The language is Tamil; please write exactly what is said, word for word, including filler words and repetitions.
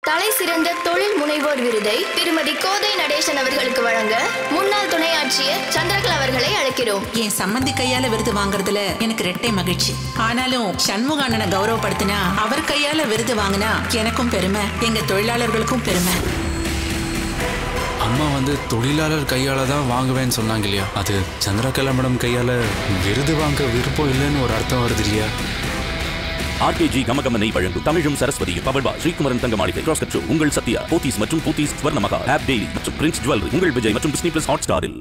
தலை சிறந்த தொழில் முனைவோர் விருதை திருமதி கோதை நடேசன் அவர்களுக்கு வழங்க முன்னாள் துணை ஆட்சியர் சந்திரகலா அவர்களை அழைக்கிறோம். என் சம்பந்தி கையால விருது வாங்குறதுல எனக்கு ரெட்டை மகிழ்ச்சி. ஆனாலும் சண்முக அண்ணனை கௌரவப்படுத்தினா, அவர் கையால விருது வாங்கினா எனக்கும் பெருமை, எங்க தொழிலாளர்களுக்கும் பெருமை. அம்மா வந்து தொழிலாளர் கையால தான் வாங்குவேன்னு சொன்னாங்க இல்லையா? அது சந்திரகலா மேடம் கையால விருது வாங்க விருப்பம் இல்லைன்னு ஒரு அர்த்தம் வருது இல்லையா? ஆர்கேஜி கமகமனை வழங்கும் தமிழும் சரஸ்வதியும் பவர்பா ஸ்ரீகுமரன் தங்க மாளிகை கிராஸ் கட்ரோ உங்கள் சத்யா போத்தீஸ் மற்றும் போத்தீஸ் ஸ்வர்ணமகா ஆப் டெய்லி மற்றும் பிரின்ஸ் ஜுவல்லரி உங்கள் விஜய் மற்றும் டிஸ்னி பிளஸ் ஹாட் ஸ்டாரில்.